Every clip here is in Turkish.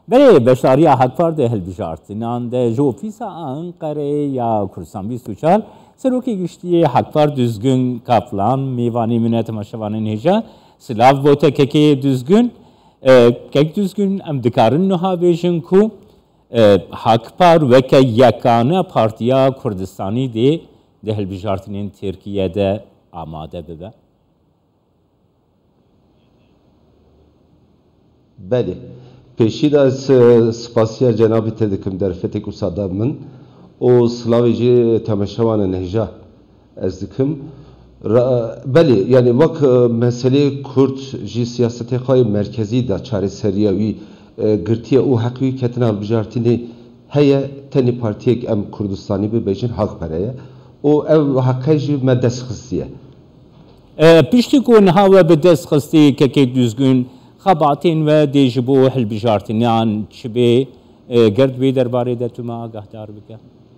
بله بشاریا حق فرد هلبجارتنان ده جو فیسا انقره یا کردستان 24 سروکی گشتی حق فرد düzgün kaplan میوانی منت مشوانین هجا سلاف بوته که düzgün که düzgün ام دکارن نها بیشن کو حق پر وکه یکانه پارتیا کردستانی ده هلبجارتنین ترکیه ده آماده ببه. بله. Peşi de spasiya cenab-ı tedekim derfetek usadamın o Slavici temaşavanın hija ezdikim. Beli yani vak mesele Kürt ji siyasete kay merkezi da çareseriyavi girtiye o hakkı ketine bijartini heye teni partiyek em Kurdistani bir bejin hak paraya o ev hakkı ji medes xıstiye. Pişti ku nehave be dest xısti keke düzgün خباتین و دیجبو هلبجارتنیان چبه گرد بی درباره دتوما آگاهدار بکه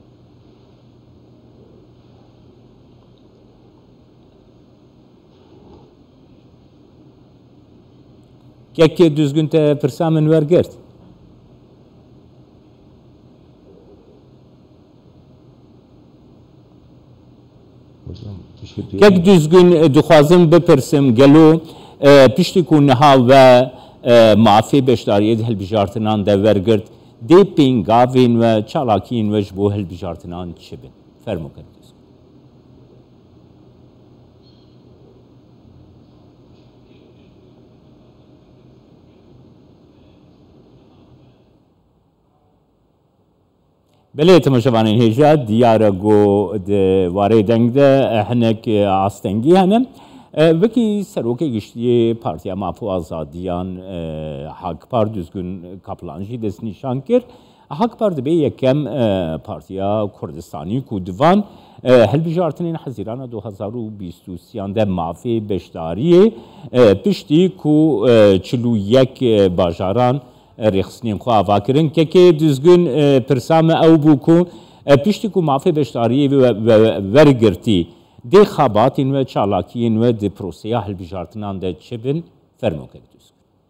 که düzgün te persamın ver gert که düzgün duxwazim bipirsim gelo پشتی کنها و معافی بشداریت هلبجارتنان دورگرد دی پینگاوین و چالاکین و جبو هلبجارتنان چه بین فرمو کردیز بله تماشاوانین هجا دیاره گو واره دنگ ده هنک آستنگی هنم وکی سروکی گشتی پارتیا مافو آزادیان حق پر düzgün kaplanجی دست نشان کرد حق پر دبی یکم پارتیا کردستانی کودوان هلبجارتنین حزیران 2023 ده مافی بشداریه پشتی کو چلو یک باجاران رخصنیم خواه واکرن که düzgün پرسام او بو کو پشتی کو مافی بشداریه ورگرتی دی خاباتین و چالاکین و دی پروسیا هلبجارتنان ده چبن فرمو کردیز.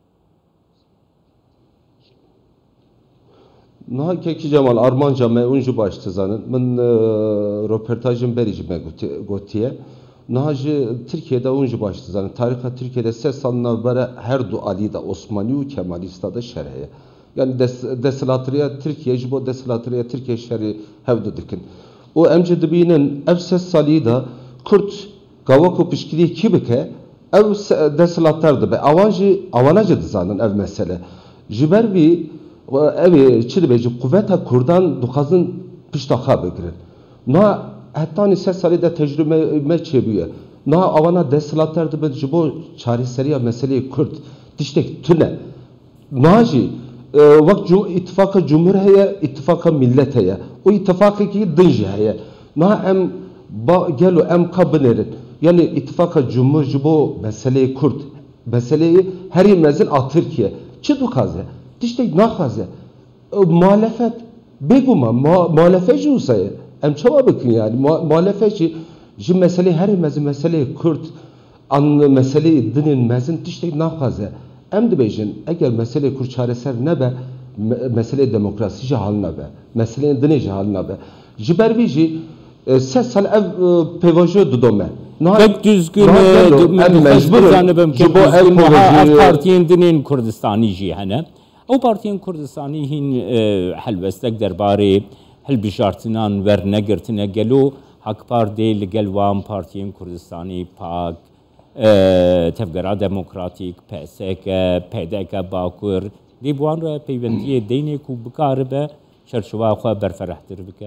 نه که Cemal Armanca me unju baştı zanın. Ben röportajım berici me gotiye. Nahji Türkiye'de unju baştı zanın. Tariha Türkiye'de ses salına beri her du Ali da Osmani ve Kemalista da şerheye. Yani desilatriya Türkiye jibo desilatriya Türkiye şerhi hevdu dikin. O emce dibinin ev ses sali da Kürt gavako pişkili kibike ev desilatlardı be avanajı dizanın ev mesele jibervi evi çilbeci kuvveta kurdan dukazın piştaka begirin na hatta ses sali da tecrübe meçebiye na avana desilatlardı be jibo çareseriya meseleyi Kürt diştek tüne naji vakt ittifaka cumhuriyeye ittifaka millete o ittifakı ki dınjaya na em gelo em kabinerin yani ittifaka cumhurcu meseleyi Kürt meseleyi her yemezin a Türkiye çidu kaze işte ne kaze muhalefet beguma muhalefetçi olsaydı em çaba bakın yani muhalefetçi ji meseleyi her yemezin meseleyi Kürt an meseleyi dinin mezin işte ne kaze em de bejin eğer meseleyi Kürt çareser ne be mesele demokrasi haline be mesele dini haline be jibervici ses sal ev pevajo dudome pek düzgün mecbur zanibim ki bu partiyen dinin Kurdistani jihane o partiyen Kurdistani hin helbestek derbari helbijartinan ver negirtine gelo hak parti gelwan partiyen Kurdistani pak tevgera demokratik PSK PDK Bakur دی بوان را پیوندی دینی کو بکاره به چرچوه خواه برفرحتر بکه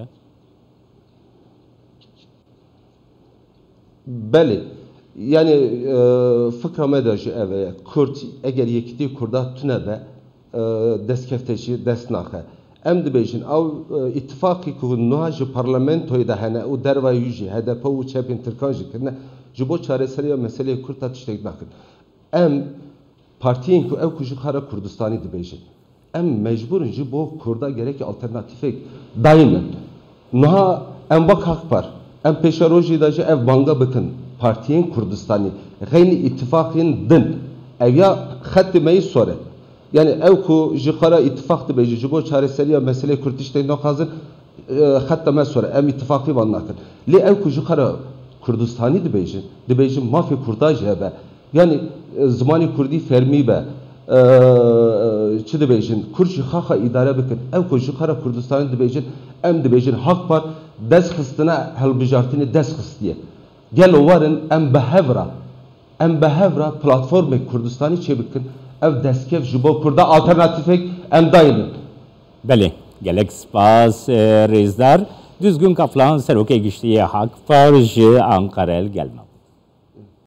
بله yani fıkrama da eve Kürt eğer yekti kurda tüne be deskefteşi desnahe em de bejin av ittifakı ku nuhaj parlamentoyu da hene o derva yüji HDP u çepin Türkanjı kine jibo çareseriya mesele Kürt atıştek nakın em partiyen ku ev kuşu kara Kurdistani de bejin em mecburun jibo kurda gerek alternatifek dayının nuha em bak hak par em peşaroji da ev banga bakın partiyen Kurdistani gayni ittifakın din ev ya xatti meyi sore yani ev ku jikara ittifak dibêjin ji bo çareseriya meselê Kurdîstanê naxwazin hatta me sonra em ittifaqî van nakin. Lê ev ku jikara Kurdistanî dibêjin mafê Kurda jî hebe. Yani zimanê Kurdî fermî be. Çi dibêjin Kurd jî xaxa îdare bikin. Ev ku jikara Kurdistanê dibêjin em dibêjin hak par dest xistina hilbijartinê dest xistiye. Gelo warin em behevra platformê Kurdistanî çêbikin. Ev destkev ji bo Kurda alternatîfek em dayinin. Belê, gelek spas rêzdar. Düzgün Kaplan serokê giştiyê Hak par ji Ankara'ya gelme.